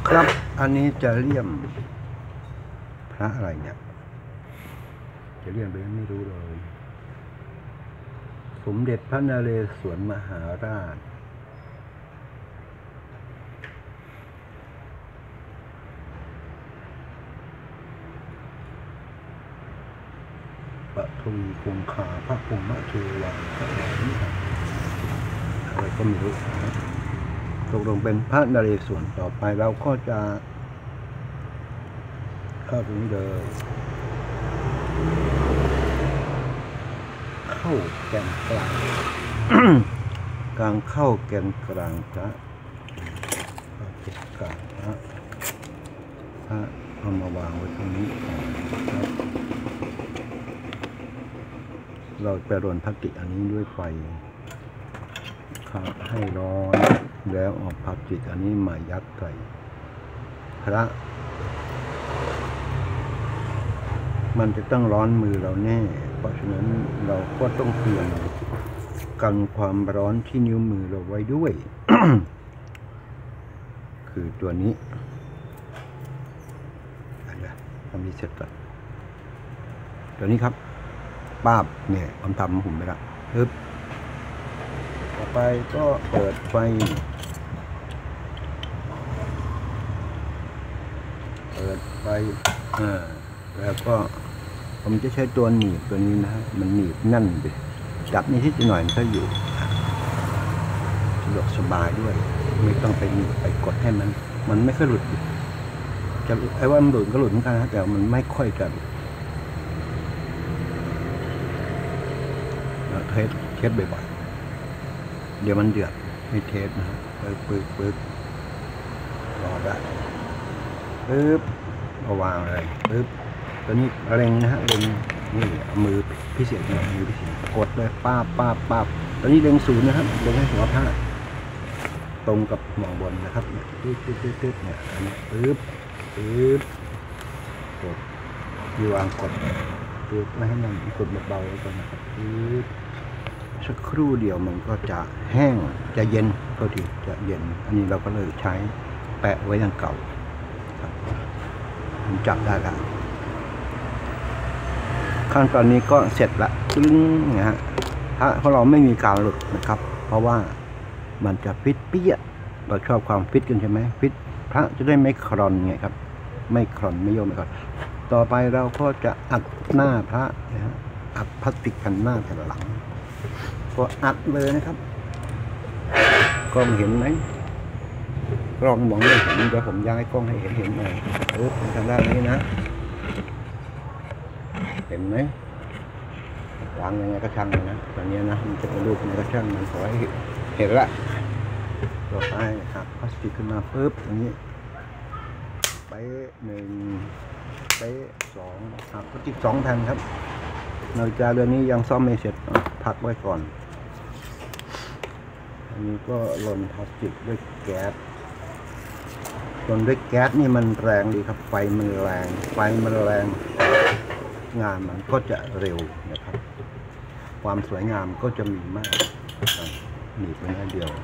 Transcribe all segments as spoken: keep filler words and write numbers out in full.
ครับอันนี้จะเลี่ยมพระอะไรเนี่ยจะเลี่ยมไปไม่รู้เลยสมเด็จพระนเรศวรมหาราชปฐวีคงคาพระพรหมเทวาพระอะไรนี่อะไรก็ไม่รู้ตกลงเป็นพระนเรศวรต่อไปเราก็จะเข้าตรงนี้เลยเข้าแกนกลางกลางเข้าแกนกลางพระแกนกลางพระพระเอามาวางไว้ตรงนี้ก่อนครับเราจะรวนพลาสติกอันนี้ด้วยไฟครับให้ร้อนแล้วเอาพลาสติกอันนี้มายัดใส่พระมันจะต้องร้อนมือเราแน่เพราะฉะนั้นเราก็ต้องเตรียมกันความร้อนที่นิ้วมือเราไว้ด้วย คือตัวนี้อะไรทำนี้เสร็จก่อนตัวนี้ครับป้าบเนี่ยผมทำผมไปละปึ๊บต่อไปก็เปิดไฟเปิดไฟอ่าแล้วก็ผมจะใช้ตัวหนีบตัวนี้นะฮะมันหนีบนั่นไปจับนิดนิดหน่อยมันก็อยู่สะดวกสบายด้วยไม่ต้องไปหนีบไปกดให้มันมันไม่ค่อยหลุดจะไอ้ว่ามันหลุดก็หลุดเหมือนกันนะแต่มันไม่ค่อยจะเทสเทสบ่อยๆเดี๋ยวมันเดือดไม่เทสนะฮะปึ๊บปึ๊บปึ๊บรอได้ปึ๊บเอาวางเลยปึ๊บตัวนี้เล็งนะฮะเล็งนี่มือพิเศษหน่อยมือพิเศษกดเลยป้าป้าป้าตัวนี้เล็งศูนย์นะครับเล็งให้หัวผ้าตรงกับหมองบนนะครับเนี่ยตึ๊ดตึ๊ดตึ๊ดตึ๊ดเนี่ยอันนี้ปึ๊บปึ๊บกดยีวางกดปึ๊บไม่ให้มันกดเบาๆก่อนนะครับปึ๊บสักครู่เดียวมันก็จะแห้งจะเย็นก็ทีจะเย็นอันนี้เราก็เลยใช้แปะไว้อย่างเก่าครับผมจับได้แล้วขั้นตอนนี้ก็เสร็จละตึ้งนะฮะถ้าเพราะเราไม่มีการหลุดนะครับเพราะว่ามันจะฟิตเปี้ยเราชอบความฟิตกันใช่ไหมฟิตพระจะได้ไม่คลอนไงครับไม่คลอนไม่โยมไม่คลอนต่อไปเราก็จะอัดหน้าพระนะฮะอัดพลาสติกกันหน้าแผ่นหลังก็อัดเลยนะครับกล้องเห็นไหมกล้องมองไม่เห็นเดี๋ยวผมย้ายกล้องให้เห็นเห็นหน่อยเออทางด้านนี้นะเห็นไหมวางยังไงก็ช่างนะตอนนี้นะมันจะเป็นรูปยังไงก็ช่างมันขอให้เห็นละต่อไปครับพลาสติกขึ้นมาปึ๊บอย่างนี้ไปหนึ่งไปสองครับพลาสติกสองแผ่นครับนาฬิกาเรือนนี้ยังซ่อมไม่เสร็จพักไว้ก่อนอันนี้ก็ลนพลาสติกด้วยแก๊สลนด้วยแก๊สนี่มันแรงดีครับไฟมันแรงไฟมันแรงงานมันก็จะเร็วนะครับความสวยงามก็จะมีมากหนีบไปแค่เดียว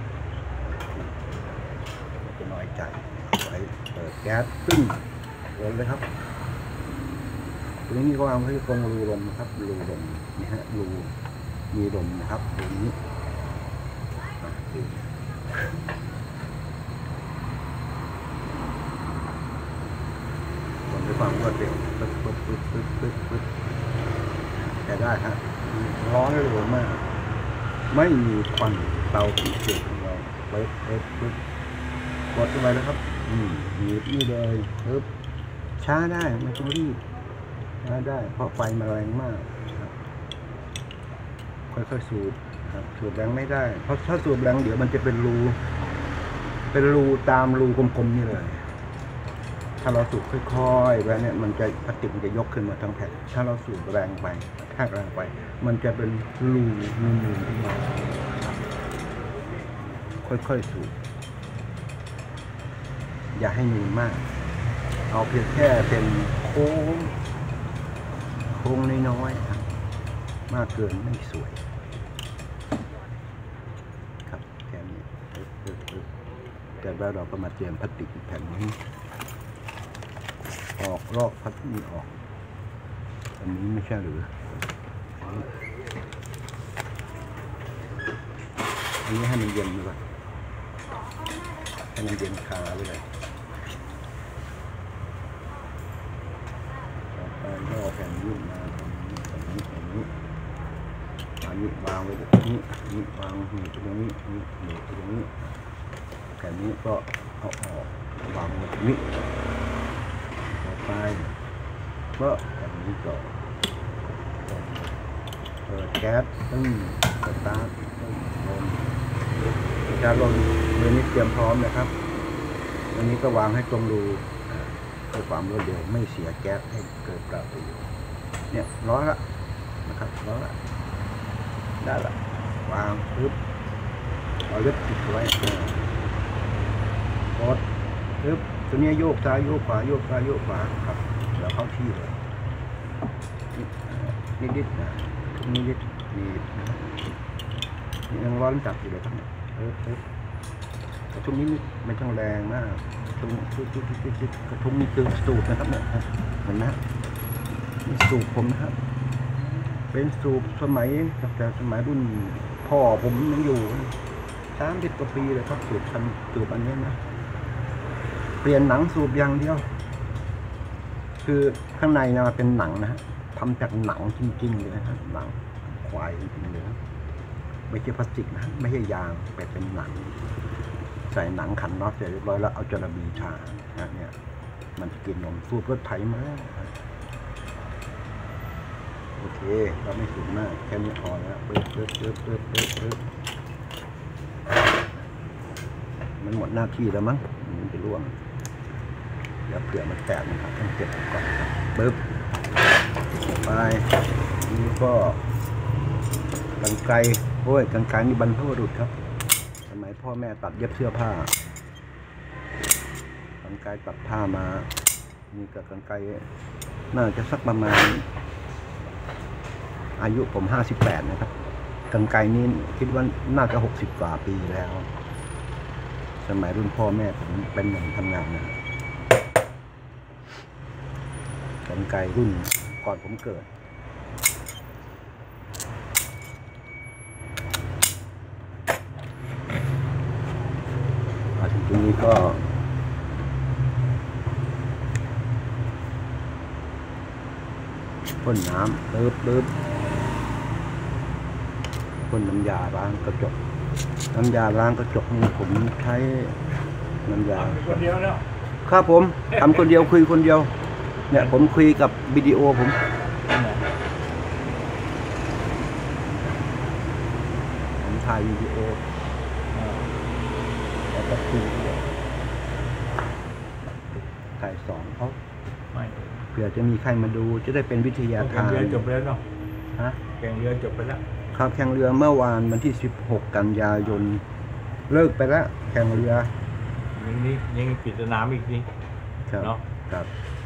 จะน้อยใจไว้เปิดแก๊สตึ้งเลยเลยครับตรงนี้ก็วางไว้ตรงรูลมนะครับรูลมนี่ฮะรูมีลมนะครับตรงนี้ด้วยความรวดเร็วปึ๊บปึ๊บปึ๊บปึ๊บปึ๊บปึ๊บแต่ได้ฮะร้อนเร็วมากไม่มีควันเตาพิเศษของเราปึ๊บปึ๊บปึ๊บกดลงไปแล้วครับอืมหนีบนี่เลยปึ๊บช้าได้ไม่ต้องรีบช้าได้เพราะไฟมันแรงมากค่อยๆสูบครับสูบแรงไม่ได้เพราะถ้าสูบแรงเดี๋ยวมันจะเป็นรูเป็นรูตามรูกลมๆนี่เลยถ้าเราสูบค่อยๆไปเนี่ยมันจะพลาสติกมันจะยกขึ้นมาทั้งแผ่นถ้าเราสูบแรงไปแทกแรงไปมันจะเป็นรูนูนๆขึ้นมาค่อยๆสูบอย่าให้นูนมากเอาเพียงแค่เป็นโค้งโค้งน้อยๆมากเกินไม่สวยครับแค่นี้จะร็จแล้วเราก็มาเตรียมพลาสติกแผ่นนี้ออกลอกพลาสติกออกอันนี้ไม่ใช่หรืออันนี้ให้มันเย็นดีกว่าให้มันเย็นคาไปเลยต่อไปลอกแผ่นยื่นมาตรงนี้ตรงนี้อันนี้วางไว้ตรงนี้นี่วางหนีตรงนี้นี่หนีตรงนี้แผ่นนี้ก็เอาออกวางไว้ตรงนี้ต่อไปก็แผ่นนี้ก็เปิดแก๊สตึ้งสตาร์ทตึ้งลมการลมเรื่องนี้เตรียมพร้อมนะครับอันนี้ก็วางให้ตรงรูเพื่อความรวดเร็วไม่เสียแก๊สให้เกิดประโยชน์เนี่ยร้อนละนะครับร้อนละได้ละวางปึ๊บเอาเล็บติดไว้กดปึ๊บตัวนี้โยกซ้ายโยกขวาโยกซ้ายโยกขวาครับแล้วเข้าที่เลยนิดๆนะนิดๆนี่นะนี่ยังร้อนจัดอยู่เลยครับเนี่ยปึ๊บปึ๊บกระทุ้งนี้ไม่ต้องแรงมากกระทุ้งกระทุ้งนี่คือสูตรนะครับเนี่ยเห็นไหมนี่สูตรผมนะครับเป็นสูบสมัยตั้งแต่สมัยรุ่นพ่อผมยังอยู่สามสิบกว่าปีเลยครับสูบทันสูบอันนี้นะเปลี่ยนหนังสูบอย่างเดียวคือข้างในนะมันเป็นหนังนะฮะทำจากหนังจริงๆเลยนะครับหนังควายจริงๆเลยไม่ใช่พลาสติกนะไม่ใช่ยางแต่เป็นหนังใส่หนังขันน็อตเสร็จเรียบร้อยแล้วเอาจระบีทาเนี่ยมันจะกินนมสูบรถไถมาโอเคเราไม่สูงมากแค่นี้พอแล้วปึ๊บปึ๊บปึ๊บปึ๊บปึ๊บปึ๊บมันหมดหน้าที่แล้วมั้งมันจะร่วงเดี๋ยวเผื่อมันแตกนะครับต้องเก็บก่อนครับปึ๊บไปนี่ก็กรรไกรโอ้ยกรรไกรนี่บรรพบุรุษครับสมัยพ่อแม่ตัดเย็บเสื้อผ้ากรรไกรตัดผ้ามานี่กับกรรไกรน่าจะสักประมาณอายุผมห้าสิบแปดนะครับกรรไกรนี้คิดว่าน่าจะหกสิบกว่าปีแล้วสมัยรุ่นพ่อแม่ผมเป็นหนุ่มทำงานนะกรรไกรรุ่นก่อนผมเกิดมาถึงตรงนี้ก็พ่นน้ำปึ๊บปึ๊บพ่นน้ำยาล้างกระจกน้ำยาล้างกระจกนี่ผมใช้น้ำยาคนเดียวแล้วครับผมทำคนเดียวคุยคนเดียวเนี่ยผมคุยกับวิดีโอผมผมถ่ายวิดีโอแล้วก็คุยถ่ายสองเขาเผื่อจะมีใครมาดูจะได้เป็นวิทยาทานจบแล้วเนาะฮะแข่งเรือจบไปแล้วครับแข่งเรือเมื่อวานวันที่สิบหกกันยายนเลิกไปแล้วแข่งเรือยังนี้ยังปิดสนามอีกนี่เนาะครับ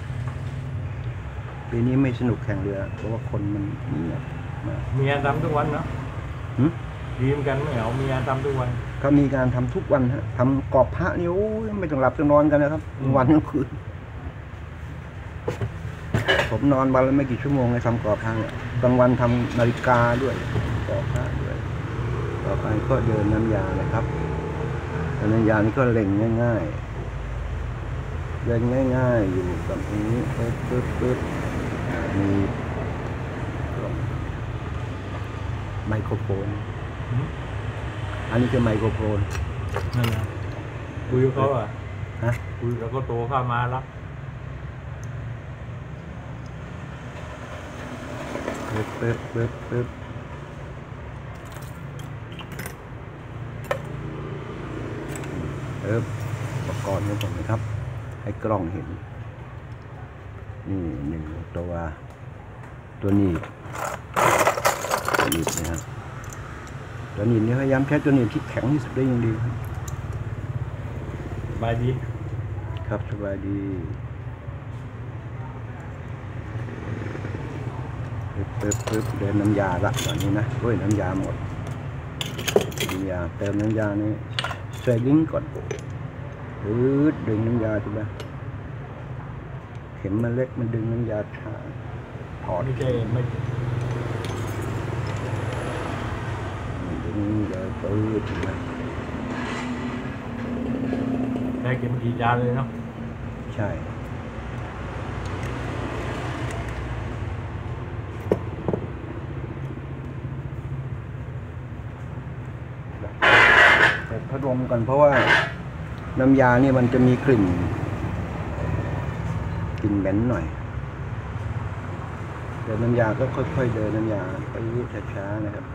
ปีนี้ไม่สนุกแข่งเรือเพราะว่าคนมันเงียบมากมีงานทำทุกวันเนาะดีเหมือนกันไม่เอามีงานทำทุกวันเขามีการทำทุกวันฮะทำกรอบพระนี่โอ้ยไม่ต้องหลับต้องนอนกันนะครับวันทั้งคืนผมนอนวันละไม่กี่ชั่วโมงเลยทำกรอบพระเนี่ยบางวันทำนาฬิกาด้วยกรอบพระด้วยต่อไปก็เดินน้ำยาเลยครับเดินน้ำยานี่ก็เล็งง่ายๆเดินง่ายๆอยู่กับนี้ปึ๊บปึ๊บปึ๊บมีไมโครโฟนอันนี้คือไมโครโฟนนั่นนะคุยกับเขาอ่ะฮะคุยแล้วก็โตเข้ามารับปึ๊บปึ๊บปึ๊บปึ๊บปึ๊บอุปกรณ์ของผมนะครับให้กล้องเห็นนี่หนึ่งตัวตัวนี้ตัวนี้นะครับตัวนี้นี่พยายามใช้ตัวนี้ที่แข็งที่สุดได้ยังดีสบายดีครับสบายดีปึ๊บปึ๊บปึ๊บเดินน้ำยาละตอนนี้นะด้วยน้ำยาหมดน้ำยาเติมน้ำยานี่ใส่ลิงก์ก่อนปืดดึงน้ำยาใช่ไหมเข็มมันเล็กมันดึงน้ำยาช้าถอดไม่ใช่ไม่ดึงยาปืดใช่ไหมใช้เข็มฉีดยาเลยเนาะใช่แต่พัดลมกันเพราะว่าน้ำยานี่มันจะมีกลิ่นกลิ่นเหม็นหน่อยเดินน้ำยาก็ค่อยๆเดินน้ำยาไปช้าๆนะครับ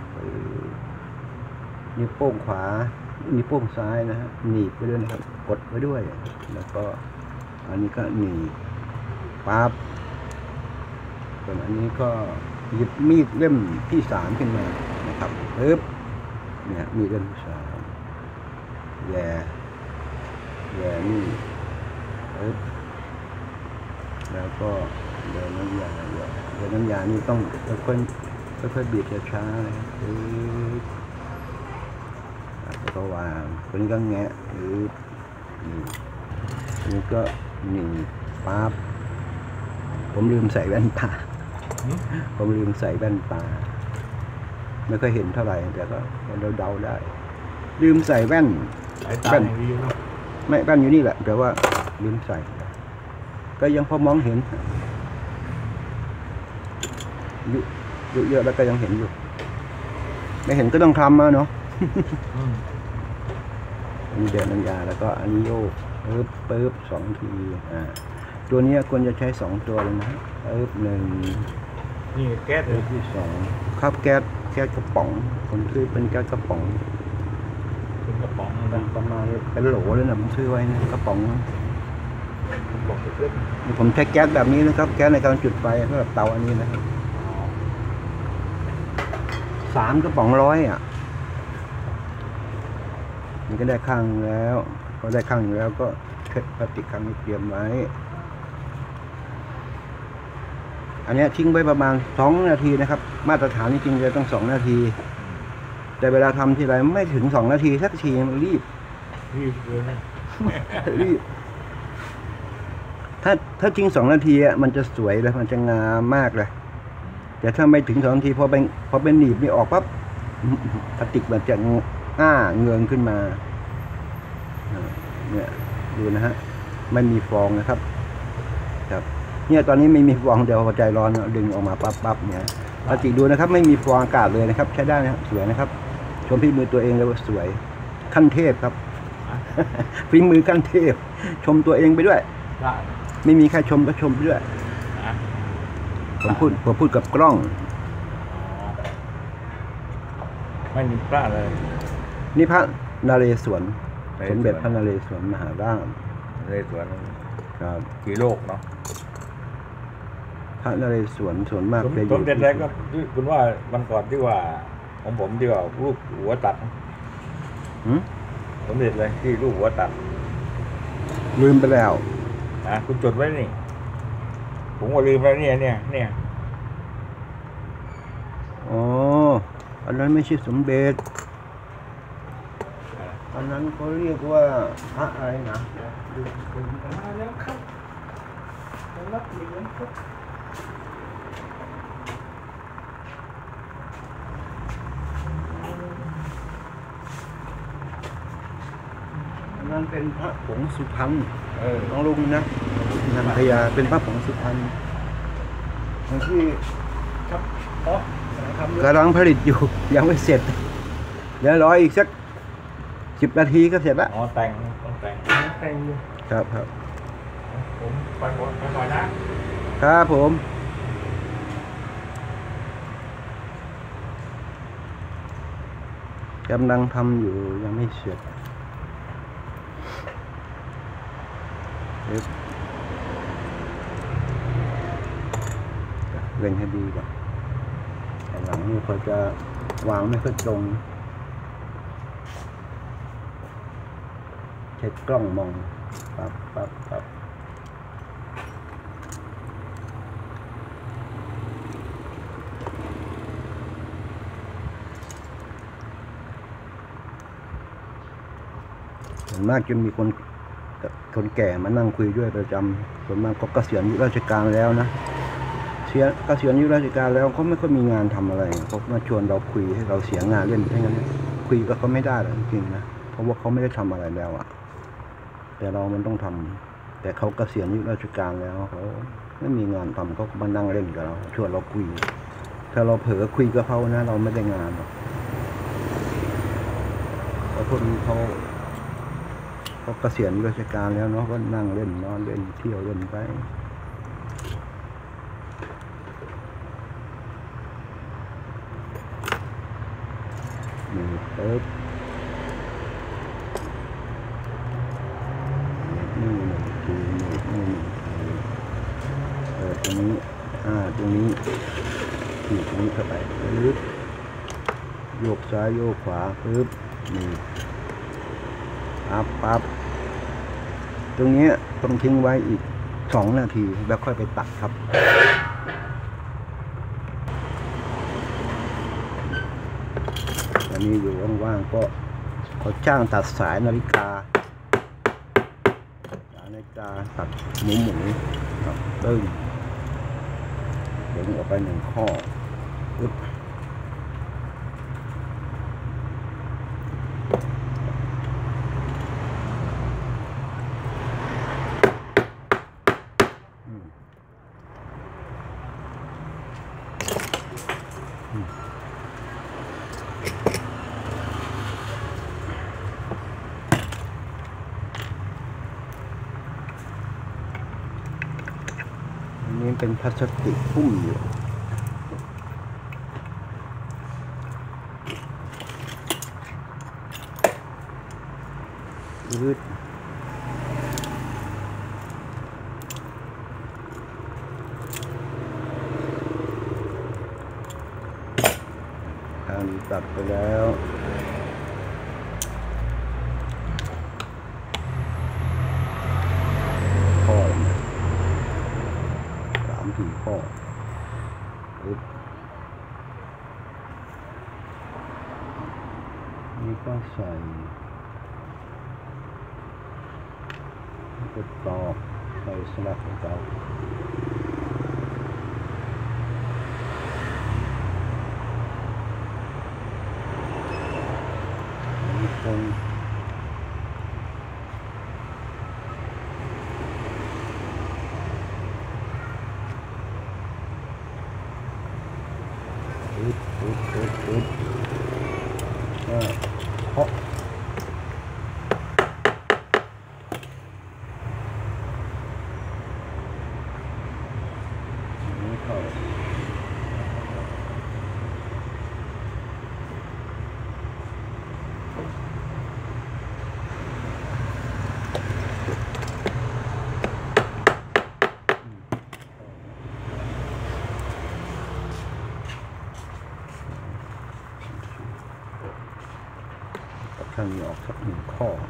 นิ้วโป้งขวานิ้วโป้งซ้ายนะฮะหนีบไปด้วยนะครับกดไว้ด้วยแล้วก็อันนี้ก็หนีบปั๊บส่วนอันนี้ก็หยิบมีดเล่มที่สามขึ้นมานะครับปึ๊บเนี่ยมีดเล่มที่สามแย่แย่นี่ปึ๊บแล้วก็เดินน้ำยาเดินน้ำยานี่ต้องค่อยๆค่อยๆบีบช้าๆนะครับปึ๊บแล้วก็วางตัวนี้ก็แงะปึ๊บนี่อันนี้ก็หนีปั๊บผมลืมใส่แว่นตาผมลืมใส่แว่นตาไม่ค่อยเห็นเท่าไหร่แต่ก็เราเดาได้ลืมใส่แว่นสายตาอย่างดีเนาะไม่แว่นอยู่นี่แหละแต่ว่าลืมใส่ก็ยังพอมองเห็นอยู่เยอะๆแล้วก็ยังเห็นอยู่ไม่เห็นก็ต้องทำมาเนาะอันนี้เดินน้ำยาแล้วก็อันนี้โยกปึ๊บปึ๊บสองทีอ่าตัวนี้ควรจะใช้สองตัวเลยนะปึ๊บหนึ่งนี่แก๊สเลปึ๊ยบที่สองครับแก๊สแก๊สกระป๋องผมซื้อเป็นแก๊สกระป๋องเป็นกระป๋องเป็นะนประมาณเป็นโหลเลยนะผมซื้อไว้นะกระป๋องกระป๋องเล็กผมใช้แก๊สแบบนี้นะครับแก๊สในการจุดไฟสำหรับเตาอันนี้นะครับสามกระป๋องร้อยอ่ะมันก็ได้ข้างแล้วพอได้ข้างแล้วก็เทพลาสติกข้างนี้เตรียมไว้อันนี้ทิ้งไว้ประมาณสองนาทีนะครับมาตรฐานจริงๆจะต้องสองนาทีแต่เวลาทำทีไรไม่ถึงสองนาทีสักทีมันรีบรีบเลยนะรีบถ้าถ้าทิ้งสองนาทีอ่ะมันจะสวยเลยมันจะงามมากเลยแต่ถ้าไม่ถึงสองนาทีพอเป็นพอเป็นหนีบนี่ออกปั๊บพลาสติกมันจะอ้าเงืองขึ้นมาเนี่ยดูนะฮะไม่มีฟองนะครับครับเนี่ยตอนนี้ไม่มีฟองเดี๋ยวพอใจร้อนดึงออกมาปั๊บปั๊บเนี่ยพลาสติกดูนะครับไม่มีฟองอากาศเลยนะครับใช้ได้นะครับสวยนะครับชมฝีมือตัวเองเลยว่าสวยขั้นเทพครับฝีมือขั้นเทพชมตัวเองไปด้วยได้ไม่มีใครชมก็ชมไปด้วยผมพูดผมพูดกับกล้องไม่มีพลาดเลยนี่พระนเรศวรสมเด็จพระนเรศวรมหาราชในสวนครับกี่โลกเนาะพระนเรศวรส่วนมากสมจะอสยู่มเด็จแรกก็ที่คุณว่าวันก่อนที่ว่าของผมที่ว่ารูปหัวตัดหืมสมเด็จเลยที่รูปหัวตัดลืมไปแล้วอ่ะคุณจดไว้นี่ผมก็ลืมแล้วเนี่ยเนี่ยเนี่ยอ๋ออันนั้นไม่ใช่สมเด็จอันนั้นเขาเรียกว่าพระอะไรนะลืมลืมไปมาแล้วครับรับเหรียญครับอันนั้นเป็นพระผงสุพรรณเออน้องลุงนะนันทยาเป็นพระผงสุพรรณที่ครับอ๋อทำกำลังผลิตอยู่ยังไม่เสร็จเดี๋ยวรออีกสักสิบนาทีก็เสร็จละอ๋อแต่งต้องแต่งแต่งอยู่ครับครับผมไปก่อนไปก่อนนะครับผมกำลังทำอยู่ยังไม่เสร็จเร่งให้ดีก่อนแต่หลังนี้พอจะวางไม่ค่อยตรงใช้กล้องมองปั๊บปั๊บปั๊บส่วนมากจะมีคนคนแก่มานั่งคุยด้วยประจำส่วนมากก็เกษียณอายุราชการแล้วนะเสียเกษียณอายุราชการแล้วเขาไม่ค่อยมีงานทำอะไรเขามาชวนเราคุยให้เราเสียงานเล่นให้งั้นคุยกับเขาไม่ได้หรอกจริงๆนะเพราะว่าเขาไม่ได้ทำอะไรแล้วอะแต่เรามันต้องทำแต่เขาเกษียณอายุราชการแล้วเขาไม่มีงานทำเขามานั่งเล่นกับเราชวนเราคุยถ้าเราเผลอคุยกับเขานะเราไม่ได้งานหรอกเพราะพวกนี้เขาเขาเกษียณราชการแล้วเนาะก็นั่งเล่นนอนเล่นเที่ยวเล่นไปนี่เปิดนี่หนึ่งทีนี่นี่หนึ่งทีเปิดตรงนี้อ่าตรงนี้ขีดตรงนี้เข้าไปปึ๊บโยกซ้ายโยกขวาปึ๊บนี่ปั๊บปั๊บตรงนี้ต้องทิ้งไว้อีกสองนาทีแล้วค่อยไปตัดครับอันนี้อยู่ว่างๆก็เขาจ้างตัดสายนาฬิกาสายนาฬิกาตัดหมูหมูครับตึ้งเดี๋ยวออกไปหนึ่งข้อปึ๊บอันนี้เป็นพลาสติกหุ้มอยู่ยืดทางตัดไปแล้วข้อสามสี่ข้อนี่ก็ใส่ก็ตอกใส่สลักของเขาตรงปึ๊บปึ๊บปึ๊บปึ๊บอ่าเคาะนี่เข้าข้างนี้ออกสักหนึ่งข้อ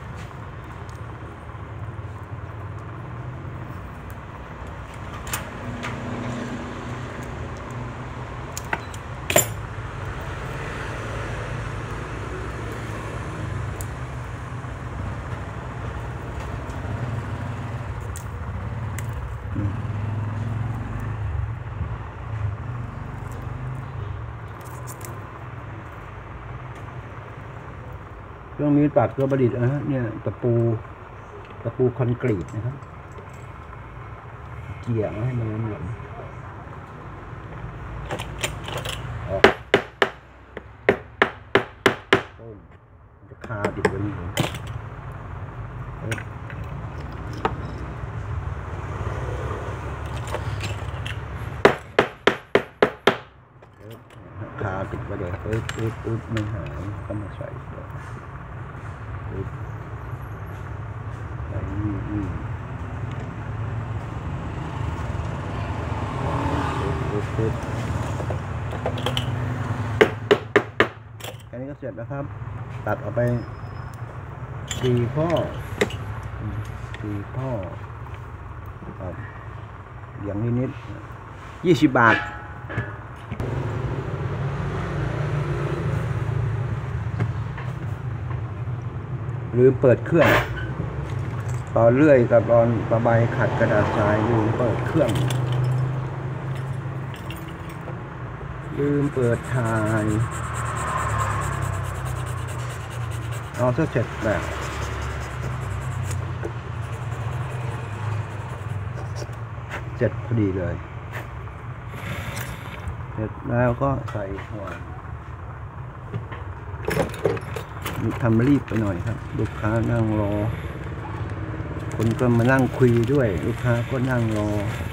เครื่องนี้ตัดก็ประดิษฐ์นะฮะเนี่ยตะปูตะปูคอนกรีตนะครับเกี่ยให้มันเหมือนออกโอ้จะคาติดไว้นี่คาติดไว้เลยปึ๊บปึ๊บปึ๊บไม่หายก็มาใส่ปึ๊บใส่นี่นี่ปึ๊บปึ๊บแค่นี้ก็เสร็จแล้วครับตัดออกไปสี่ข้อสี่ข้อครับอย่างนิดๆยี่สิบบาทหรือเปิดเครื่องตอนเลื่อยกับตอนระบายขัดกระดาษทรายลืมเปิดเครื่องลืมเปิดถ่ายเอาซะเสร็จแล้วเสร็จพอดีเลยเสร็จแล้วก็ใส่หัวทำรีบไปหน่อยครับลูกค้านั่งรอคนก็มานั่งคุยด้วยลูกค้าก็นั่งรอ